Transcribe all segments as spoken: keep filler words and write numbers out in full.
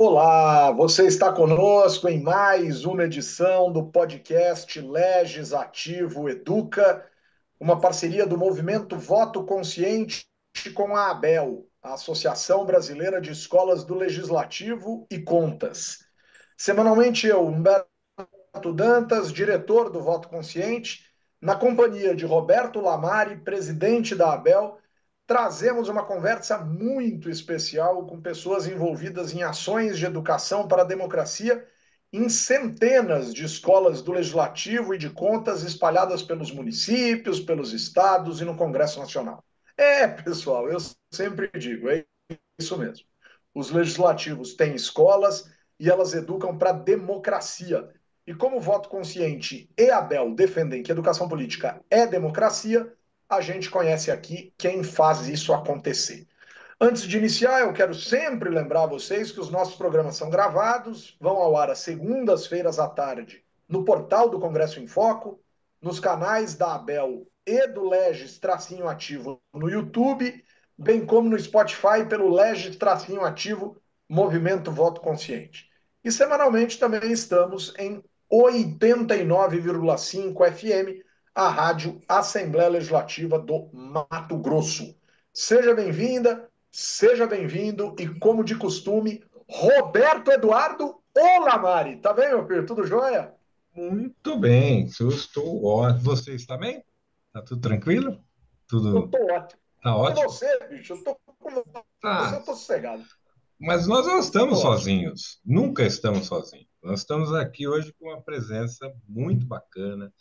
Olá, você está conosco em mais uma edição do podcast Legislativo Educa, uma parceria do movimento Voto Consciente com a ABEL, a Associação Brasileira de Escolas do Legislativo e Contas. Semanalmente eu, Humberto Dantas, diretor do Voto Consciente, na companhia de Roberto Lamari, presidente da ABEL, trazemos uma conversa muito especial com pessoas envolvidas em ações de educação para a democracia em centenas de escolas do Legislativo e de Contas espalhadas pelos municípios, pelos estados e no Congresso Nacional. É, pessoal, eu sempre digo, é isso mesmo. Os legislativos têm escolas e elas educam para a democracia. E como o Voto Consciente e a ABEL defendem que educação política é democracia, a gente conhece aqui quem faz isso acontecer. Antes de iniciar, eu quero sempre lembrar a vocês que os nossos programas são gravados, vão ao ar às segundas-feiras à tarde no portal do Congresso em Foco, nos canais da ABEL e do Legis Tracinho Ativo no YouTube, bem como no Spotify pelo Legis Tracinho Ativo Movimento Voto Consciente. E semanalmente também estamos em oitenta e nove vírgula cinco F M, a Rádio Assembleia Legislativa do Mato Grosso. Seja bem-vinda, seja bem-vindo e, como de costume, Roberto Eduardo Olamari. Tá bem, meu filho? Tudo jóia? Muito bem, eu estou ótimo. Você está bem? Tá tudo tranquilo? Eu Tudo tô ótimo. tá E ótimo? você, bicho? Eu tô com você, Tá. eu tô sossegado. Mas nós não estamos Tô ótimo. sozinhos. Nunca estamos sozinhos. Nós estamos aqui hoje com uma presença muito bacana,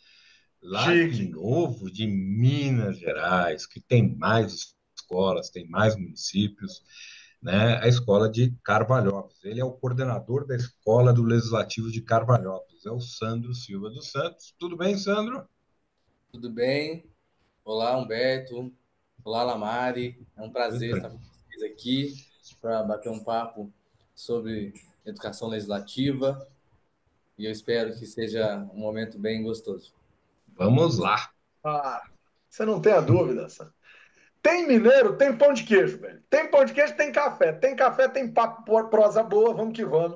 lá de Chique. novo, de Minas Gerais, que tem mais escolas, tem mais municípios, né? A escola de Carvalhópolis. Ele é o coordenador da escola do Legislativo de Carvalhópolis. É o Sandro Silva dos Santos. Tudo bem, Sandro? Tudo bem? Olá, Humberto. Olá, Lamari. É um Tudo prazer estar com tranquilo. vocês aqui para bater um papo sobre educação legislativa e eu espero que seja um momento bem gostoso. Vamos lá. Ah, você não tem a dúvida, Sam. Tem mineiro, tem pão de queijo, velho. Tem pão de queijo, tem café. Tem café, tem papo, prosa boa, vamos que vamos.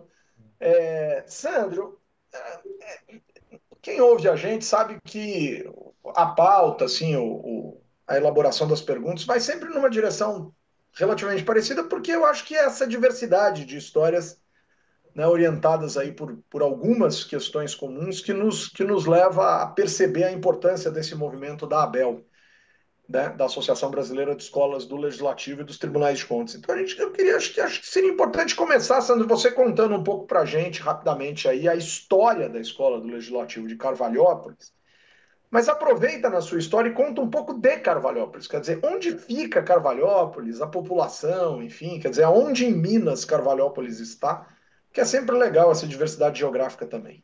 É, Sandro, quem ouve a gente sabe que a pauta, assim, o, o- a elaboração das perguntas vai sempre numa direção relativamente parecida, porque eu acho que é essa diversidade de histórias, né, orientadas aí por, por algumas questões comuns que nos, que nos leva a perceber a importância desse movimento da ABEL, né, da Associação Brasileira de Escolas do Legislativo e dos Tribunais de Contas. Então, a gente, eu queria, acho que, acho que seria importante começar, Sandro, você contando um pouco para a gente, rapidamente, aí, a história da Escola do Legislativo de Carvalhópolis, mas aproveita na sua história e conta um pouco de Carvalhópolis, quer dizer, onde fica Carvalhópolis, a população, enfim, quer dizer, aonde em Minas Carvalhópolis está, que é sempre legal essa diversidade geográfica também.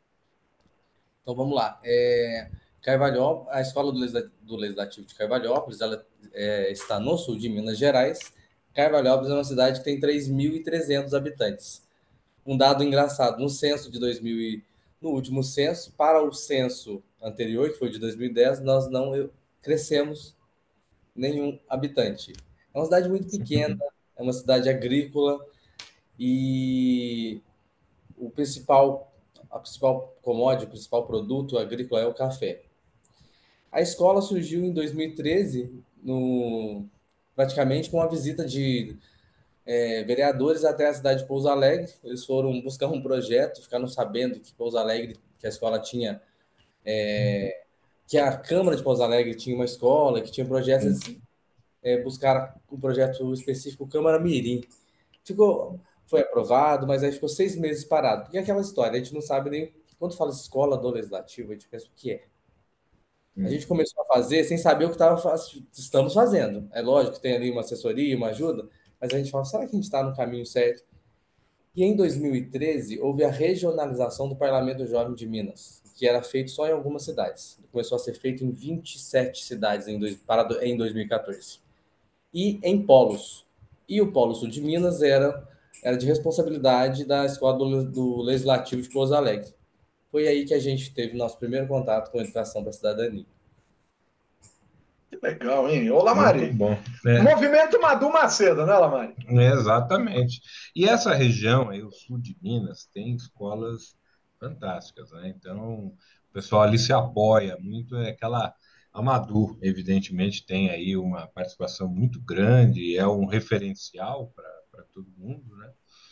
Então vamos lá. É, Carvalhópolis, a Escola do, Legisla- do Legislativo de Carvalhópolis, ela é, está no sul de Minas Gerais. Carvalhópolis é uma cidade que tem três mil e trezentos habitantes. Um dado engraçado, no censo de dois mil e, no último censo, para o censo anterior, que foi de dois mil e dez, nós não crescemos nenhum habitante. É uma cidade muito pequena, é uma cidade agrícola e o principal, a principal commodity, o principal produto agrícola é o café. A escola surgiu em dois mil e treze, no, praticamente com a visita de é, vereadores até a cidade de Pouso Alegre. Eles foram buscar um projeto, ficaram sabendo que Pouso Alegre, que a escola tinha, que a Câmara de Pouso Alegre tinha uma escola, que tinha projetos, é, buscar um projeto específico, Câmara Mirim. Ficou, foi aprovado, mas aí ficou seis meses parado. Porque é aquela história, a gente não sabe nem, quando fala escola do legislativo, a gente pensa o que é. A gente começou a fazer sem saber o que tava, faz- estamos fazendo. É lógico que tem ali uma assessoria, uma ajuda, mas a gente fala, será que a gente está no caminho certo? E em dois mil e treze, houve a regionalização do Parlamento Jovem de Minas, que era feito só em algumas cidades. Começou a ser feito em vinte e sete cidades em, dois, para, em dois mil e quatorze. E em polos. E o Polo Sul de Minas era, era de responsabilidade da Escola do, do Legislativo de Pouso Alegre. Foi aí que a gente teve nosso primeiro contato com a educação para a cidadania. Legal, hein? Ô, Muito Lamari, bom. É, movimento Madu Macedo, né, Lamari? é, exatamente. E essa região aí, o sul de Minas, tem escolas fantásticas, né? Então, o pessoal ali se apoia muito, é aquela. A Madu, evidentemente, tem aí uma participação muito grande, é um referencial para para todo mundo, né?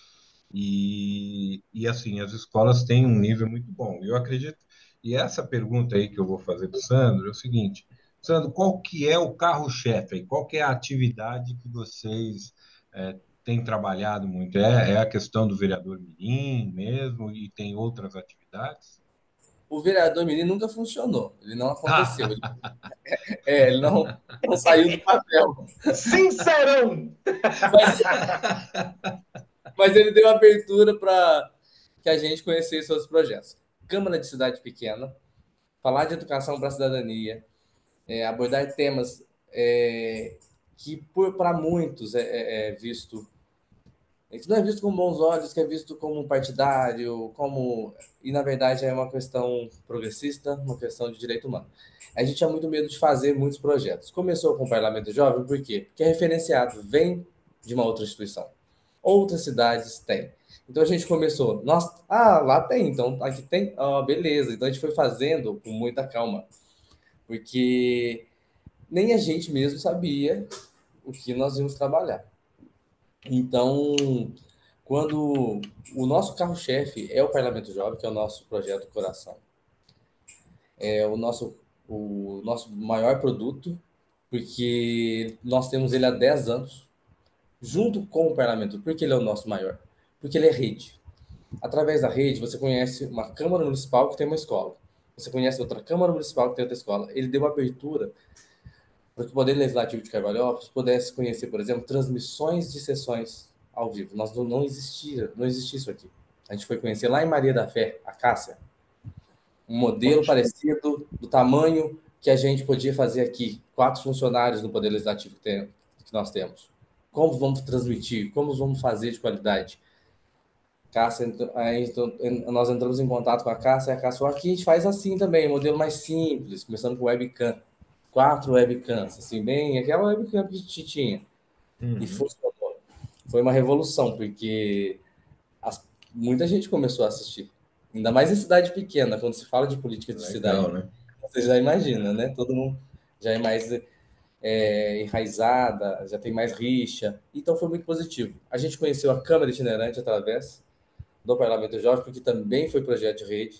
E, e assim, as escolas têm um nível muito bom. Eu acredito. E essa pergunta aí que eu vou fazer para o Sandro é o seguinte: Sandro, qual que é o carro-chefe aí? Qual que é a atividade que vocês é, têm trabalhado muito? É, é a questão do vereador Mirim mesmo e tem outras atividades? O vereador menino nunca funcionou, ele não aconteceu, ele, é, ele não, não saiu do papel, Sincerão! mas, mas ele deu abertura para que a gente conhecesse outros projetos. Câmara de Cidade Pequena, falar de educação para a cidadania, é, abordar temas é, que para muitos é, é, é visto, é, que não é visto com bons olhos, que é visto como um partidário, como e na verdade é uma questão progressista, uma questão de direito humano. A gente tinha muito medo de fazer muitos projetos. Começou com o Parlamento Jovem, por quê? Porque é referenciado, vem de uma outra instituição. Outras cidades têm. Então a gente começou, nossa, ah, lá tem, então aqui tem, ah, beleza. Então a gente foi fazendo com muita calma, porque nem a gente mesmo sabia o que nós íamos trabalhar. Então, quando o nosso carro-chefe é o Parlamento Jovem, que é o nosso projeto Coração, é o nosso, o nosso maior produto, porque nós temos ele há dez anos, junto com o Parlamento. Por que ele é o nosso maior? Porque ele é rede. Através da rede, você conhece uma Câmara Municipal que tem uma escola. Você conhece outra Câmara Municipal que tem outra escola. Ele deu abertura para que o Poder Legislativo de Carvalhópolis pudesse conhecer, por exemplo, transmissões de sessões ao vivo. Nós não, não existia, não existia isso aqui. A gente foi conhecer lá em Maria da Fé, a Cássia, um modelo parecido do tamanho que a gente podia fazer aqui, quatro funcionários no Poder Legislativo que, tem, que nós temos. Como vamos transmitir? Como vamos fazer de qualidade? Cássia, aí, nós entramos em contato com a Cássia, e a Cássia falou, aqui a gente faz assim também, modelo mais simples, começando com webcam. Quatro webcams, assim, bem, aquela webcam que a gente tinha. E Uhum. funcionou. Foi uma revolução, porque as, muita gente começou a assistir. Ainda mais em cidade pequena, quando se fala de política de cidade. Legal, né? Você já imagina, né? Todo mundo já é mais é, enraizada, já tem mais rixa. Então foi muito positivo. A gente conheceu a Câmara Itinerante através do Parlamento Jovem, porque também foi projeto de rede.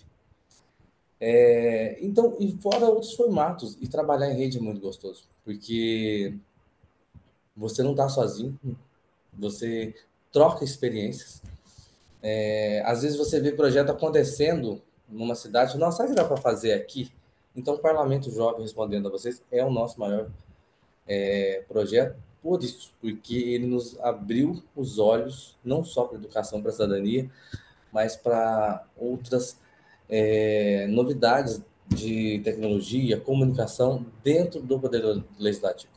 É, então, e fora outros formatos, e trabalhar em rede é muito gostoso, porque você não está sozinho, você troca experiências. É, às vezes você vê projeto acontecendo numa cidade, nossa, sabe o que dá para fazer aqui? Então, o Parlamento Jovem, respondendo a vocês, é o nosso maior é, projeto por isso, porque ele nos abriu os olhos, não só para a educação, para a cidadania, mas para outras é, novidades de tecnologia, comunicação dentro do Poder Legislativo.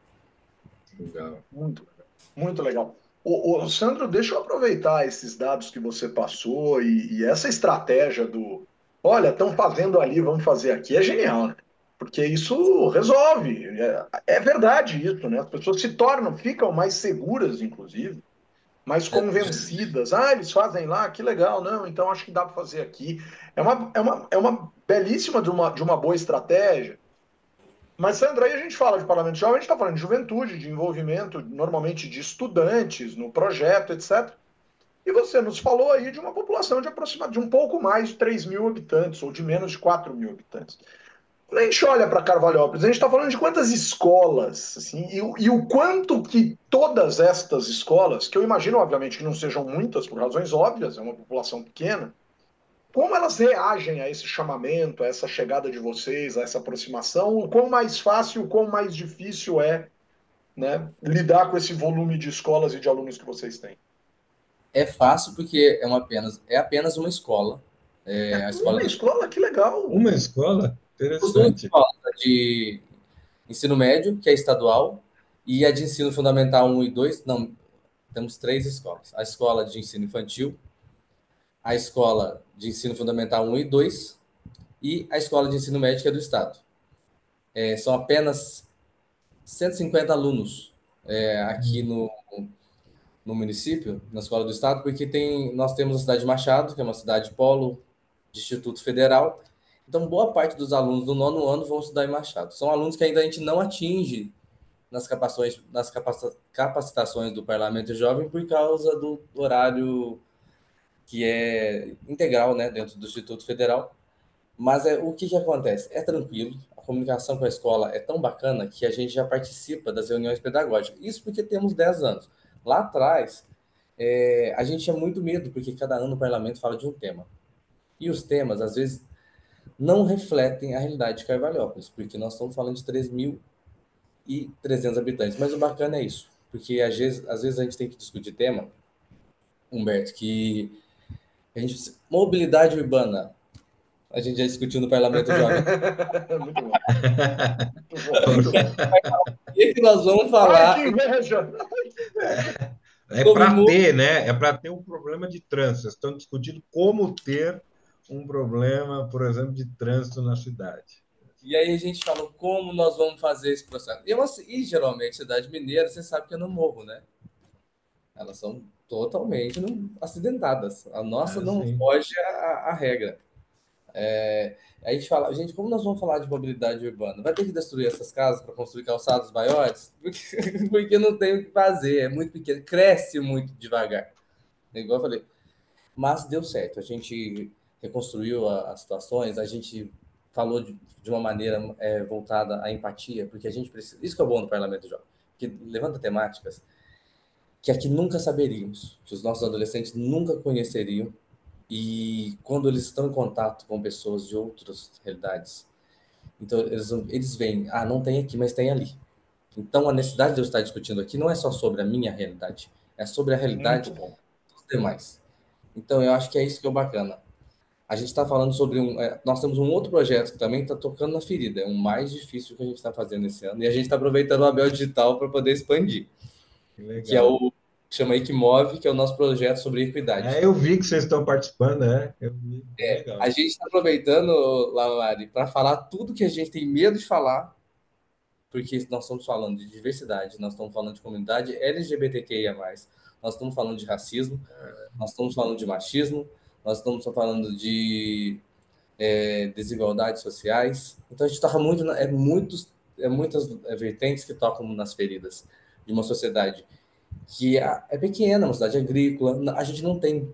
Legal. Muito legal. Muito legal. Ô, ô, Sandro, deixa eu aproveitar esses dados que você passou e, e essa estratégia do, olha, estão fazendo ali, vamos fazer aqui, é genial, né? Porque isso resolve. É, é verdade isso, né? As pessoas se tornam, ficam mais seguras, inclusive, mais convencidas. Ah, eles fazem lá, que legal, não, então acho que dá para fazer aqui. É uma, é uma, é uma belíssima de uma, de uma boa estratégia. Mas, Sandra, aí a gente fala de parlamento jovem, a gente está falando de juventude, de envolvimento, normalmente de estudantes no projeto, etcétera. E você nos falou aí de uma população de aproximadamente de um pouco mais de três mil habitantes, ou de menos de quatro mil habitantes. Quando a gente olha para Carvalhópolis, a gente está falando de quantas escolas, assim, e, e o quanto que todas estas escolas, que eu imagino, obviamente, que não sejam muitas, por razões óbvias, é uma população pequena, como elas reagem a esse chamamento, a essa chegada de vocês, a essa aproximação? O quão mais fácil, o quão mais difícil é, né, lidar com esse volume de escolas e de alunos que vocês têm? É fácil porque é, uma apenas, é apenas uma escola. É, É a uma escola escola, que legal. Uma escola? As duas Interessante. escolas, a de ensino médio, que é estadual, e a de ensino fundamental um e dois. Não, temos três escolas. A escola de ensino infantil, a escola de ensino fundamental um e dois e a escola de ensino médio, que é do Estado. É, são apenas cento e cinquenta alunos é, aqui no, no município, na Escola do Estado, porque tem, nós temos a cidade de Machado, que é uma cidade polo de Instituto Federal. Então, boa parte dos alunos do nono ano vão estudar em Machado. São alunos que ainda a gente não atinge nas capacitações, nas capacitações do Parlamento Jovem por causa do horário que é integral, né, dentro do Instituto Federal. Mas é, o que, que acontece? É tranquilo, a comunicação com a escola é tão bacana que a gente já participa das reuniões pedagógicas. Isso porque temos dez anos. Lá atrás, é, a gente tinha muito medo, porque cada ano o parlamento fala de um tema. E os temas, às vezes, não refletem a realidade de Carvalhópolis, porque nós estamos falando de três mil e trezentos habitantes. Mas o bacana é isso, porque às vezes, às vezes a gente tem que discutir tema, Humberto, que a gente, mobilidade urbana, a gente já discutiu no Parlamento Jovem. Muito bom. Muito bom, muito bom. O que, que nós vamos Ai, falar que inveja! É sobre para mo- ter, né? É para ter um problema de trânsito. Vocês estão discutindo como ter um problema, por exemplo, de trânsito na cidade. E aí a gente fala como nós vamos fazer esse processo. E, eu, assim, e geralmente, cidade mineira, você sabe que é no morro, né? Elas são totalmente não- acidentadas. A nossa Ah, não sim. foge à, à regra. É, aí a gente fala, gente, como nós vamos falar de mobilidade urbana? Vai ter que destruir essas casas para construir calçados maiores? Porque, porque não tem o que fazer, é muito pequeno, cresce muito devagar. É igual eu falei, mas deu certo. A gente reconstruiu a- as situações, a gente falou de, de uma maneira é, voltada à empatia, porque a gente precisa. Isso que é bom no Parlamento Jovem, que levanta temáticas que aqui nunca saberíamos, que os nossos adolescentes nunca conheceriam, e quando eles estão em contato com pessoas de outras realidades, então eles, eles veem, ah, não tem aqui, mas tem ali. Então a necessidade de eu estar discutindo aqui não é só sobre a minha realidade, é sobre a Muito realidade bom. dos demais. Então eu acho que é isso que é o bacana. A gente está falando sobre um. É, nós temos um outro projeto que também está tocando na ferida, é o mais difícil que a gente está fazendo esse ano, e a gente está aproveitando o Abel Digital para poder expandir, Que que é legal. o que chama Equimove, que é o nosso projeto sobre equidade. É, eu vi que vocês estão participando, né? Eu vi, bem A legal. gente está aproveitando, Lamari, para falar tudo que a gente tem medo de falar, porque nós estamos falando de diversidade, nós estamos falando de comunidade L G B T Q I A mais, nós estamos falando de racismo, nós estamos falando de machismo, nós estamos falando de é, desigualdades sociais. Então a gente toca muito, é muitos, é muitas é, vertentes que tocam nas feridas de uma sociedade que é, é pequena, uma cidade agrícola. A gente não tem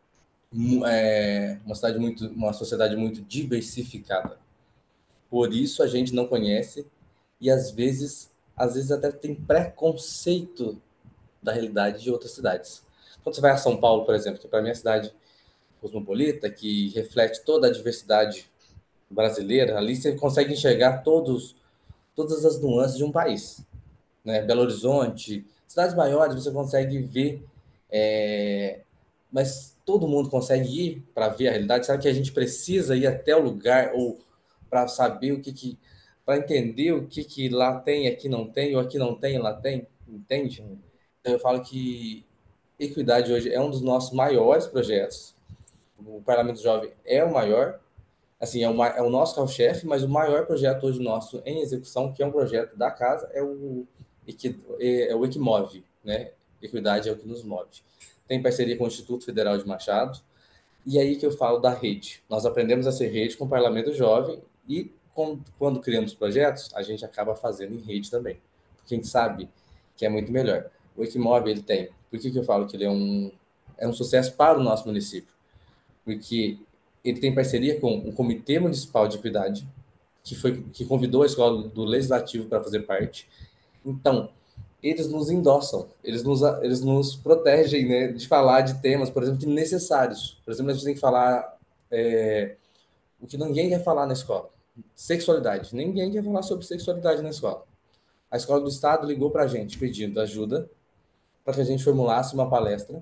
é, uma cidade muito, uma sociedade muito diversificada. Por isso a gente não conhece e às vezes, às vezes até tem preconceito da realidade de outras cidades. Quando você vai a São Paulo, por exemplo, que para mim é a cidade cosmopolita, que reflete toda a diversidade brasileira, ali você consegue enxergar todos, todas as nuances de um país. Né? Belo Horizonte, cidades maiores, você consegue ver, é, mas todo mundo consegue ir para ver a realidade. Sabe que a gente precisa ir até o lugar ou para saber o que, que para entender o que, que lá tem, aqui não tem, ou aqui não tem, lá tem, entende? Então eu falo que equidade hoje é um dos nossos maiores projetos. O Parlamento Jovem é o maior, assim, é, uma, é o nosso carro-chefe, mas o maior projeto hoje nosso em execução, que é um projeto da casa, é o, é o Equimove, né? Equidade é o que nos move. Tem parceria com o Instituto Federal de Machado, e aí que eu falo da rede. Nós aprendemos a ser rede com o Parlamento Jovem e com, quando criamos projetos, a gente acaba fazendo em rede também, porque a gente sabe que é muito melhor. O Equimove, ele tem. Por que, que eu falo que ele é um, é um sucesso para o nosso município? Porque ele tem parceria com o Comitê Municipal de Equidade, que foi que convidou a escola do Legislativo para fazer parte. Então, eles nos endossam, eles nos, eles nos protegem, né, de falar de temas, por exemplo, necessários. Por exemplo, a gente tem que falar é, o que ninguém quer falar na escola. Sexualidade. Ninguém quer falar sobre sexualidade na escola. A escola do Estado ligou para a gente pedindo ajuda para que a gente formulasse uma palestra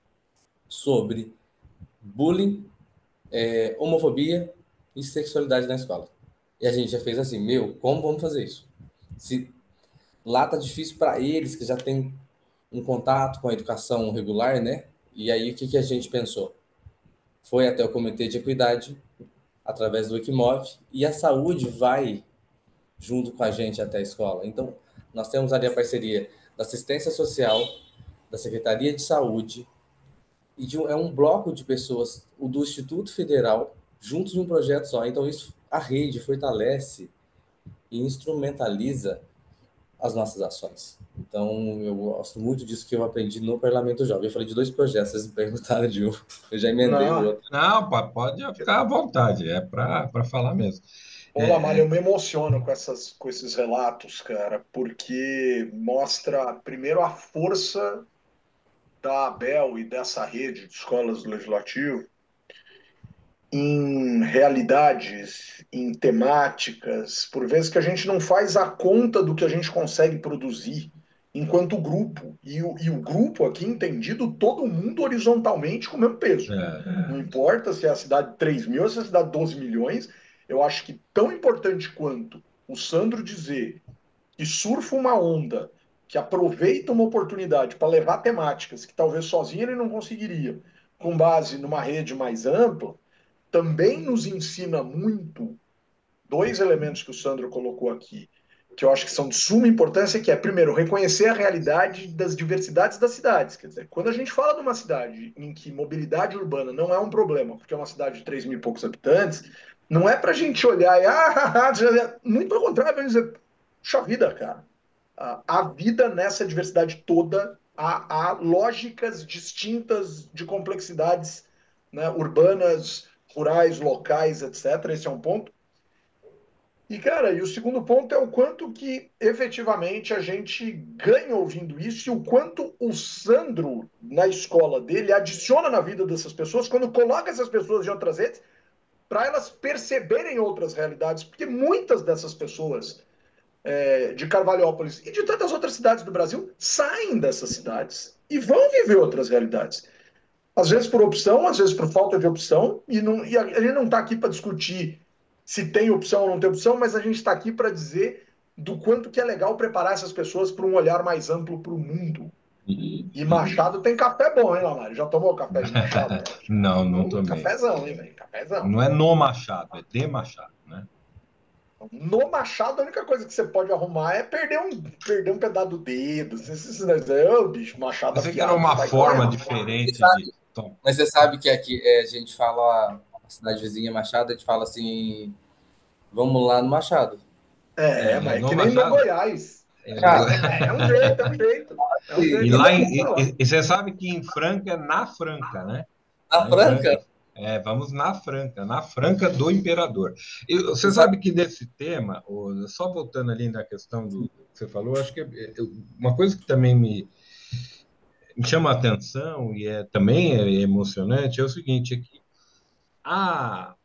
sobre bullying, é, homofobia e sexualidade na escola. E a gente já fez assim, meu, como vamos fazer isso? Se lá tá difícil para eles que já tem um contato com a educação regular, né? E aí o que, que a gente pensou? Foi até o Comitê de Equidade, através do Equimove, e a saúde vai junto com a gente até a escola. Então, Nós temos ali a parceria da assistência social, da Secretaria de Saúde, e de um, é um bloco de pessoas, o do Instituto Federal, juntos em um projeto só. Então, isso, a rede fortalece e instrumentaliza as nossas ações. Então, eu gosto muito disso que eu aprendi no Parlamento Jovem. Eu falei de dois projetos, vocês me perguntaram de um, eu já emendei o Não, outro. Não, pa- pode ficar à vontade, é para para falar mesmo. ô Lamalha, É, eu é, me emociono com essas, com esses relatos, cara, porque mostra, primeiro, a força da ABEL e dessa rede de escolas do Legislativo em realidades, em temáticas, por vezes que a gente não faz a conta do que a gente consegue produzir enquanto grupo. E o, e o grupo aqui entendido, todo mundo horizontalmente com o mesmo peso. é, Não importa se é a cidade de três mil ou se é a cidade de doze milhões, eu acho que tão importante quanto o Sandro dizer que surfa uma onda, que aproveita uma oportunidade para levar temáticas que talvez sozinho ele não conseguiria, com base numa rede mais ampla, também nos ensina muito dois elementos que o Sandro colocou aqui, que eu acho que são de suma importância, que é, primeiro, reconhecer a realidade das diversidades das cidades. Quer dizer, quando a gente fala de uma cidade em que mobilidade urbana não é um problema, porque é uma cidade de três mil e poucos habitantes, não é para a gente olhar e, ah, muito pelo contrário, vamos dizer, puxa vida, cara. A vida nessa diversidade toda, há, há lógicas distintas de complexidades, né, urbanas, rurais, locais, etcétera. Esse é um ponto. E, cara, e o segundo ponto é o quanto que efetivamente a gente ganha ouvindo isso e o quanto o Sandro, na escola dele, adiciona na vida dessas pessoas quando coloca essas pessoas em outras redes para elas perceberem outras realidades, porque muitas dessas pessoas é, de Carvalhópolis e de tantas outras cidades do Brasil saem dessas cidades e vão viver outras realidades. Às vezes por opção, às vezes por falta de opção, e, não, e a, a gente não está aqui para discutir se tem opção ou não tem opção, mas a gente está aqui para dizer do quanto que é legal preparar essas pessoas para um olhar mais amplo para o mundo. e- E e- Machado tem café bom, hein, Lamário? Já tomou café de Machado? não, não Uh, tomei. cafezão, hein, velho? Cafezão. Não é no Machado, é de Machado, né? No Machado, a única coisa que você pode arrumar é perder um, perder um pedaço do dedo. Você, você, você, ô, bicho, Machado Pensei que era afiado, uma sai forma correndo. Você diferente de. sabe, Tom. mas você sabe que aqui é, a gente fala, a cidade vizinha Machado, a gente fala assim, vamos lá no Machado. É, É, mas é no que nem no Machado. Goiás. É, no- É, é um jeito, é um jeito. É um E jeito, lá cada um pra em, lá. e, e você sabe que em Franca é na Franca, né? Na Lá em Franca, Franca, é, vamos na Franca, na Franca do Imperador. E você você sabe, sabe que desse tema, ô, só voltando ali na questão do que você falou, acho que é- é- uma coisa que também me, me chama a atenção e é também é emocionante é o seguinte, é que a,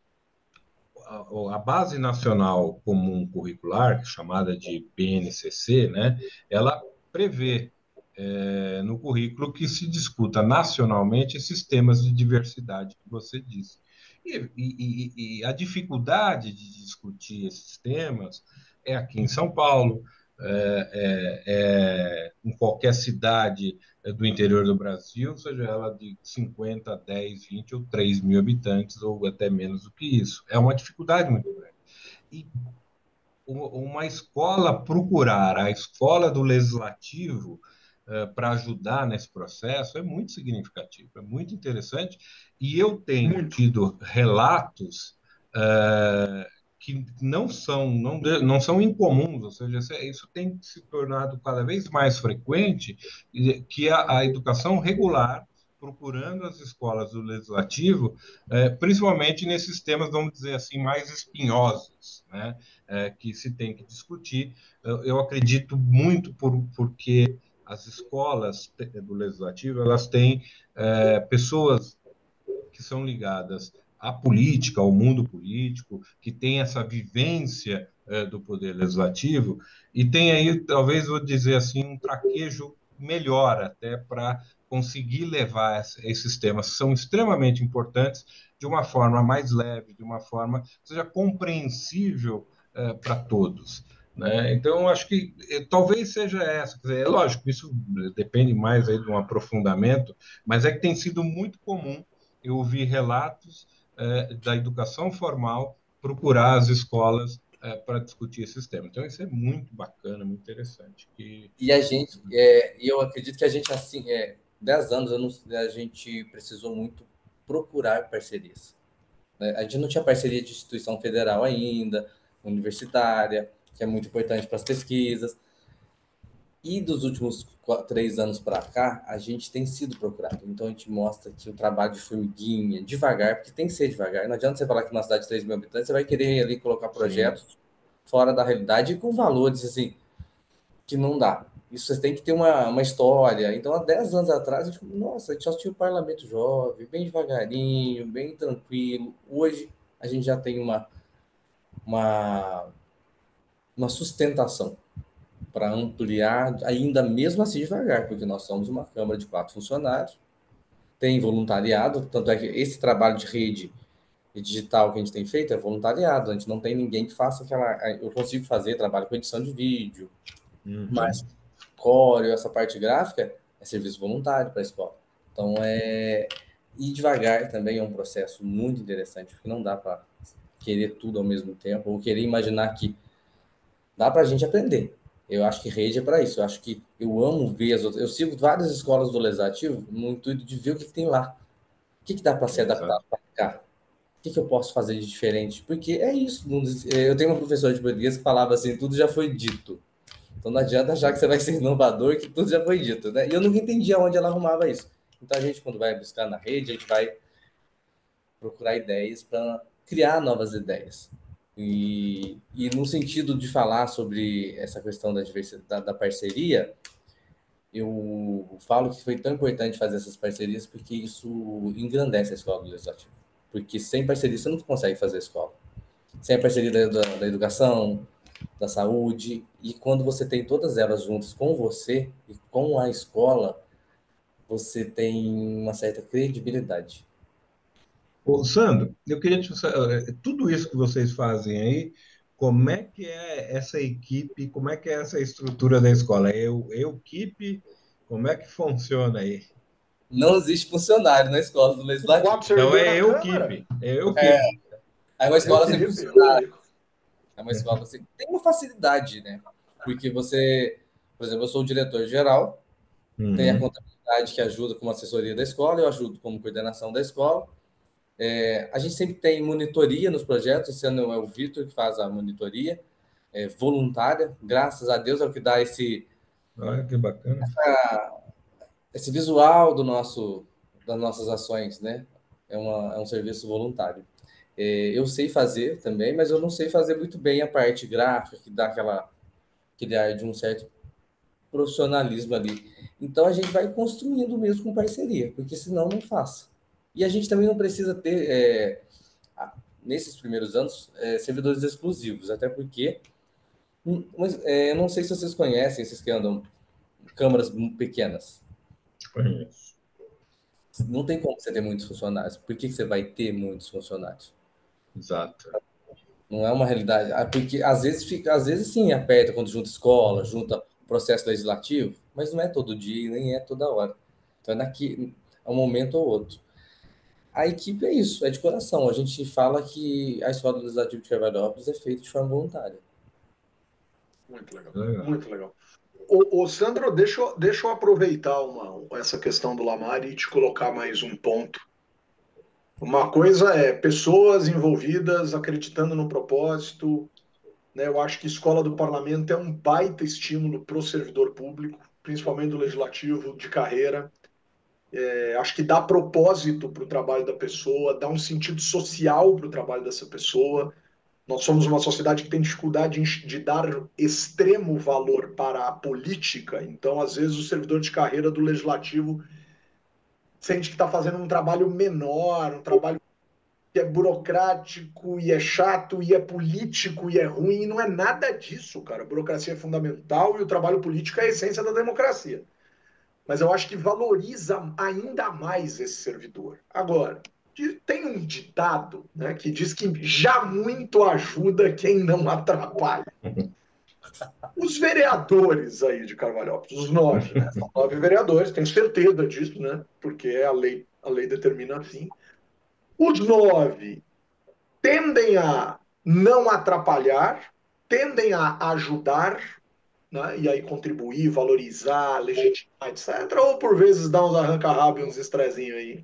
a, a Base Nacional Comum Curricular, chamada de B N C C, né, ela prevê é, no currículo que se discuta nacionalmente esses temas de diversidade que você disse. E, e, e a dificuldade de discutir esses temas é aqui em São Paulo, é, é, é, em qualquer cidade do interior do Brasil, seja ela de cinquenta, dez, vinte ou três mil habitantes, ou até menos do que isso. É uma dificuldade muito grande. E uma escola procurar a escola do legislativo para ajudar nesse processo é muito significativo, é muito interessante. E eu tenho Muito. tido relatos uh, que não são, não, de, não são incomuns, ou seja, isso tem se tornado cada vez mais frequente, que a, a educação regular procurando as escolas do legislativo, eh, principalmente nesses temas, vamos dizer assim, mais espinhosos, né, eh, que se tem que discutir. Eu, eu acredito muito por, porque as escolas do legislativo elas têm eh, pessoas que são ligadas à política, ao mundo político, que têm essa vivência eh, do poder legislativo e tem aí, talvez vou dizer assim, um traquejo melhor até para conseguir levar esses temas que são extremamente importantes de uma forma mais leve, de uma forma que seja compreensível eh, para todos. Né? Então, acho que eh, talvez seja essa. Quer dizer, é lógico, isso depende mais aí de um aprofundamento, mas é que tem sido muito comum eu ouvi relatos eh, da educação formal procurar as escolas é, para discutir esses temas. Então, isso é muito bacana, muito interessante. E, E a gente, é, e eu acredito que a gente, assim, é, dez anos, eu não- a gente precisou muito procurar parcerias, né? A gente não tinha parceria de instituição federal ainda, universitária, que é muito importante para as pesquisas. E dos últimos quatro, três anos para cá, a gente tem sido procurado. Então, a gente mostra que o trabalho de formiguinha, devagar, porque tem que ser devagar. Não adianta você falar que numa cidade de três mil habitantes, você vai querer ali colocar sim, projetos fora da realidade e com valores, assim, que não dá. Isso você tem que ter uma, uma história. Então, há dez anos atrás, a gente, nossa, a gente só tinha o parlamento jovem, bem devagarinho, bem tranquilo. Hoje, a gente já tem uma, uma, uma sustentação para ampliar, ainda mesmo assim devagar, porque nós somos uma Câmara de quatro funcionários, tem voluntariado, tanto é que esse trabalho de rede e digital que a gente tem feito é voluntariado, a gente não tem ninguém que faça aquela. Eu consigo fazer trabalho com edição de vídeo, mas uhum, Corel, essa parte gráfica, é serviço voluntário para a escola. Então, é. E devagar também é um processo muito interessante, porque não dá para querer tudo ao mesmo tempo, ou querer imaginar que dá para a gente aprender. Eu acho que rede é para isso. Eu acho que eu amo ver as outras. Eu sigo várias escolas do Legislativo no intuito de ver o que, que tem lá. O que, que dá para ser adaptado exato. para cá? O que, que eu posso fazer de diferente? Porque é isso. não- Eu tenho uma professora de português que falava assim: tudo já foi dito. Então não adianta achar que você vai ser inovador, que tudo já foi dito, né? E eu nunca entendi aonde ela arrumava isso. Então a gente, quando vai buscar na rede, a gente vai procurar ideias para criar novas ideias. E, e no sentido de falar sobre essa questão da diversidade, da, da parceria, eu falo que foi tão importante fazer essas parcerias porque isso engrandece a escola do legislativo. Porque sem parceria você não consegue fazer a escola. Sem a parceria da, da, da educação, da saúde, e quando você tem todas elas juntas com você e com a escola, você tem uma certa credibilidade. Ô, Sandro, eu queria te sa- eh, tudo isso que vocês fazem aí, como é que é essa equipe, como é que é essa estrutura da escola? É eu, eu equipe, como é que funciona aí? Não existe funcionário na escola do legislativo. Quatro Então servidores é na eu Câmara? equipe, é eu É, equipe. é uma escola sem Equipe, ô funcionário. louco. É uma escola assim, tem uma facilidade, né? Porque você, por exemplo, eu sou o diretor geral, tem a Uhum. contabilidade que ajuda como assessoria da escola, eu ajudo como coordenação da escola. É, a gente sempre tem monitoria nos projetos, esse ano é o Vitor que faz a monitoria, é, voluntária, graças a Deus é o que dá esse, Olha que bacana. esse visual do nosso, das nossas ações, né? É, uma, é um serviço voluntário. É, eu sei fazer também, mas eu não sei fazer muito bem a parte gráfica, que dá aquela, aquele ar de um certo profissionalismo ali. Então a gente vai construindo mesmo com parceria, porque senão não faça. E a gente também não precisa ter, é, nesses primeiros anos, é, servidores exclusivos, até porque, hum, mas, é, eu não sei se vocês conhecem, esses que andam câmaras pequenas. Conheço. Não tem como você ter muitos funcionários. Por que que você vai ter muitos funcionários? Exato. Não é uma realidade. Ah, porque às vezes fica, às vezes sim, aperta quando junta escola, junta processo legislativo, mas não é todo dia, nem é toda hora. Então é daqui é um momento ou outro. A equipe é isso, é de coração. A gente fala que a escola legislativa de Carvalhópolis é feita de forma voluntária. Muito legal, Legal. muito legal. Ô, ô, Sandro, deixa, eu- deixa eu aproveitar uma, essa questão do Lamar e te colocar mais um ponto. Uma coisa é pessoas envolvidas acreditando no propósito, né? Eu acho que escola do parlamento é um baita estímulo para o servidor público, principalmente do legislativo de carreira. É, acho que dá propósito para o trabalho da pessoa, dá um sentido social para o trabalho dessa pessoa. Nós somos uma sociedade que tem dificuldade de dar extremo valor para a política, então, às vezes, o servidor de carreira do legislativo sente que está fazendo um trabalho menor, um trabalho que é burocrático e é chato e é político e é ruim, e não é nada disso, cara. A burocracia é fundamental e o trabalho político é a essência da democracia. Mas eu acho que valoriza ainda mais esse servidor. Agora, tem um ditado, né, que diz que já muito ajuda quem não atrapalha. Os vereadores aí de Carvalhópolis, os nove, né? São nove vereadores, tenho certeza disso, né? Porque a lei, a lei determina assim. Os nove tendem a não atrapalhar, tendem a ajudar, né? E aí contribuir, valorizar, legitimar, etcétera. Ou por vezes dar uns arranca-rabo e uns estrezinhos aí.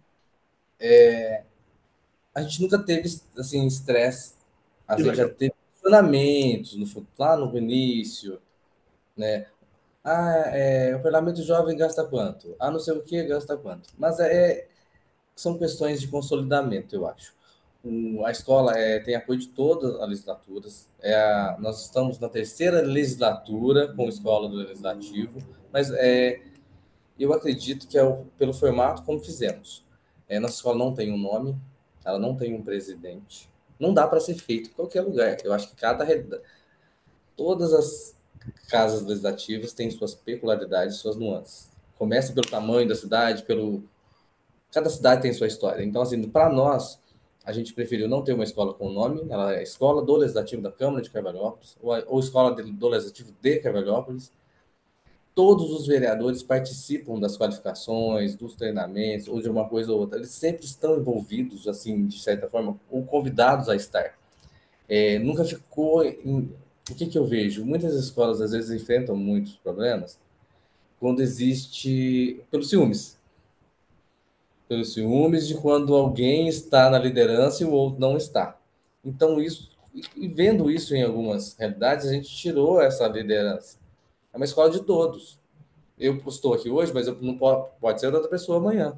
A gente nunca teve, assim, estresse. A Que gente já legal. teve questionamentos no, lá no início, né? Ah, é, o parlamento jovem gasta quanto? Ah, não sei o que gasta quanto. Mas é, são questões de consolidamento, eu acho. O, a escola é, tem apoio de todas as legislaturas. É a, nós estamos na terceira legislatura com a escola do legislativo, mas é, eu acredito que é o, pelo formato como fizemos. É, nossa escola não tem um nome, ela não tem um presidente. Não dá para ser feito em qualquer lugar. Eu acho que cada todas as casas legislativas têm suas peculiaridades, suas nuances. Começa pelo tamanho da cidade, pelo cada cidade tem sua história. Então, assim, para nós, a gente preferiu não ter uma escola com nome, ela é a Escola do Legislativo da Câmara de Carvalhópolis, ou, ou Escola do Legislativo de Carvalhópolis. Todos os vereadores participam das qualificações, dos treinamentos, ou de uma coisa ou outra. Eles sempre estão envolvidos, assim, de certa forma, ou convidados a estar. É, nunca ficou em... O que, que eu vejo? Muitas escolas, às vezes, enfrentam muitos problemas quando existe... pelos ciúmes. Pelos ciúmes de quando alguém está na liderança e o outro não está. Então, isso... E vendo isso em algumas realidades, a gente tirou essa liderança. É uma escola de todos. Eu estou aqui hoje, mas eu não pode, pode ser outra pessoa amanhã.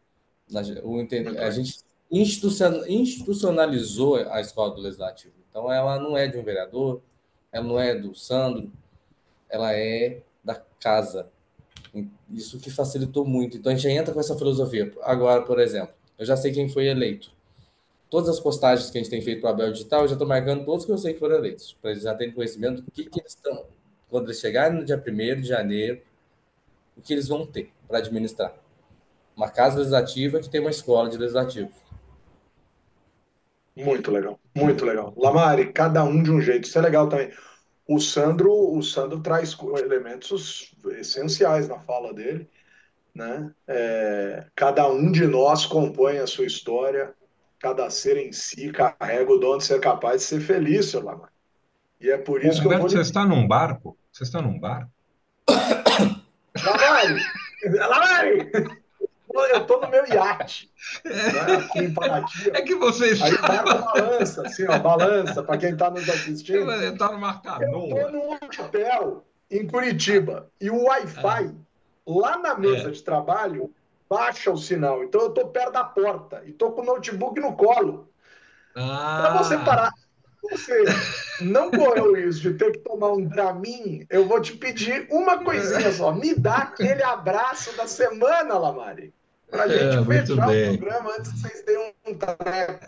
Muito A legal. gente institucionalizou a escola do legislativo. Então, ela não é de um vereador, ela não é do Sandro, ela é da casa. Isso que facilitou muito. Então, a gente entra com essa filosofia. Agora, por exemplo, eu já sei quem foi eleito. Todas as postagens que a gente tem feito para o Abel Digital, eu já estou marcando todos que eu sei que foram eleitos, para eles já terem conhecimento do que, que eles estão, quando eles chegarem no dia primeiro de janeiro, o que eles vão ter para administrar. Uma casa legislativa que tem uma escola de legislativo. Muito legal. Muito legal. Lamari, cada um de um jeito. Isso é legal também. O Sandro, o Sandro traz elementos essenciais na fala dele, né? É, cada um de nós compõe a sua história, cada ser em si carrega o dom de ser capaz de ser feliz, seu Lamar. E é por Ô, isso que eu vou Humberto, você lhe. está num barco? Você está num barco? Lamari! Lamari! Eu estou no meu iate, né? Aqui em Paraty. É que você Aí o barco estava. balança, assim, ó, balança, para quem está nos assistindo. Você está numa Eu estou canoa. num hotel em Ah, Curitiba e o ah, Wi-Fi lá na mesa é. de trabalho baixa o sinal. Então eu estou perto da porta e estou com o notebook no colo. Para você Ah, parar, você não correu isso de ter que tomar um Dramin, eu vou te pedir uma coisinha só. Me dá aquele abraço da semana, Lamari. Para a gente é, muito fechar o bem. programa antes que vocês tenham um treco.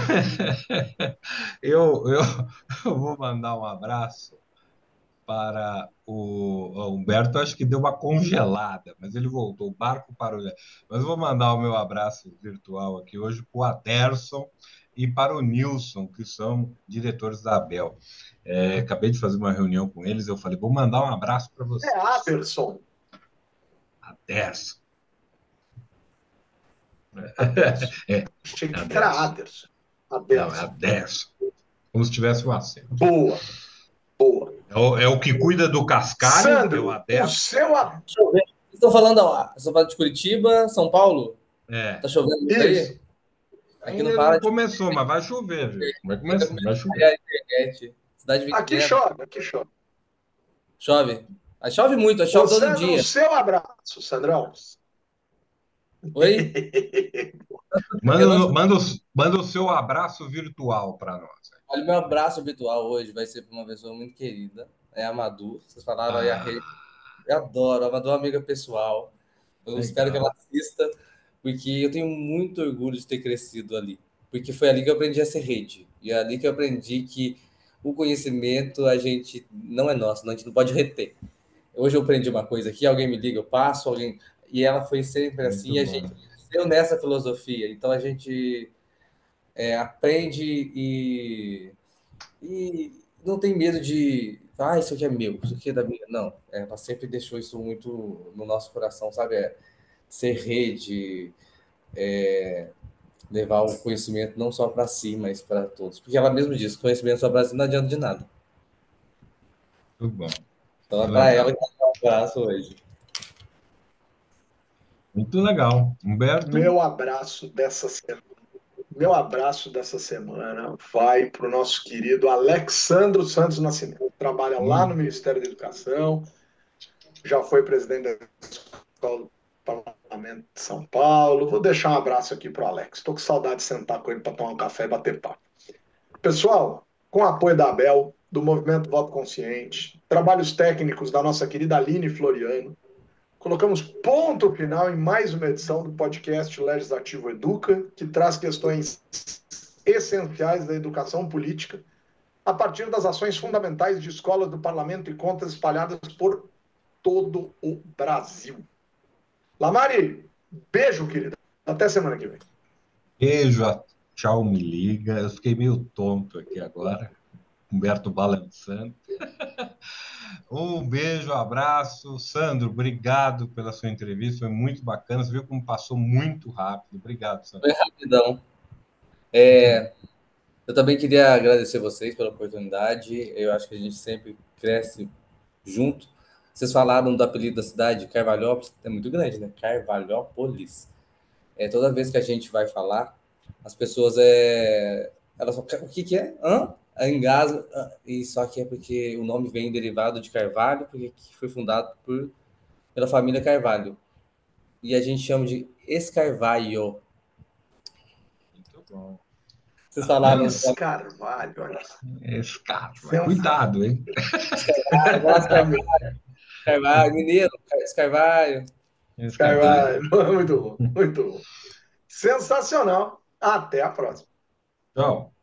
Eu, eu, eu vou mandar um abraço para o, o Humberto, acho que deu uma congelada, mas ele voltou, o barco parou. Mas eu vou mandar o meu abraço virtual aqui hoje para o Aderson e para o Nilson, que são diretores da Abel. É, acabei de fazer uma reunião com eles, eu falei, vou mandar um abraço para É vocês. Aderson. Aderson. Aderson. É, Achei que era Aderson. Aderson. Não, é Aderson. Aderson. Como se tivesse um acento. Boa, boa. É o, é o que cuida do cascalho, é o Sandro, o Aderson. seu. Deixa eu ver. Vocês estão falando, ó, São Paulo de Curitiba, São Paulo? É. Tá chovendo muito Isso. aí? Aqui não Ainda não para de começou, mas vai chover, viu? Vai ainda começar, começa vai a chover. falhar a internet. Cidade Aqui pequena. chove, aqui chove. Chove. Aí chove muito, aí Ô, chove todo Sandro, o dia. seu abraço, Sandrão. Oi? Manda, Eu não o- escuto. manda, o- manda o seu abraço virtual para nós. Olha, o meu abraço virtual hoje vai ser para uma pessoa muito querida. É a Madu. Vocês falaram aí a Ah, rede. Eu adoro. A Madu é uma amiga pessoal. Eu espero que ela legal. assista, porque eu tenho muito orgulho de ter crescido ali. Porque foi ali que eu aprendi a ser rede. E é ali que eu aprendi que o conhecimento a gente não é nosso, a gente não pode reter. Hoje eu aprendi uma coisa aqui, alguém me liga, eu passo, alguém. E ela foi sempre assim, Muito e a gente bom. cresceu nessa filosofia. Então a gente é, aprende e, e não tem medo de. Ah, isso aqui é meu, isso aqui é da minha. Não, é, ela sempre deixou isso muito no nosso coração, sabe? É, ser rede, levar o conhecimento não só para si, mas para todos. Porque ela mesma diz, conhecimento só para si não adianta de nada. Muito bom. Então é Muito para ela legal. que eu dou um abraço hoje. Muito legal. Humberto? Meu abraço dessa semana. Meu abraço dessa semana vai para o nosso querido Alexandro Santos Nascimento. Trabalha lá no Hum, Ministério da Educação, já foi presidente da Escola do Parlamento de São Paulo. Vou deixar um abraço aqui para o Alex. Estou com saudade de sentar com ele para tomar um café e bater papo. Pessoal, com o apoio da Abel, do Movimento Voto Consciente, trabalhos técnicos da nossa querida Aline Floriano, colocamos ponto final em mais uma edição do podcast Legislativo Educa, que traz questões essenciais da educação política a partir das ações fundamentais de escolas do parlamento e contas espalhadas por todo o Brasil. Lamari, beijo, querida. Até semana que vem. beijo, a- tchau, me liga. Eu fiquei meio tonto aqui agora. Humberto balançando. Um beijo, abraço. Sandro, obrigado pela sua entrevista. Foi muito bacana. Você viu como passou muito rápido. Obrigado, Sandro. Foi rapidão. É, eu também queria agradecer vocês pela oportunidade. Eu acho que a gente sempre cresce junto. Vocês falaram do apelido da cidade, Carvalhópolis, é muito grande, né? Carvalhópolis. É, toda vez que a gente vai falar, as pessoas é, elas falam, o que que é? Hã? Aí engasga, ah, e só que é porque o nome vem derivado de Carvalho, porque foi fundado por, pela família Carvalho. E a gente chama de Escarvalho. Muito bom. Vocês falaram Escarvalho, olha. Esse cara, mas Sensacional. cuidado, hein? Escarvalho, Escarvalho, mineiro, Escarvalho. Esse cara vai. Escarvalho. Muito bom, muito bom. Sensacional. Até a próxima. Tchau.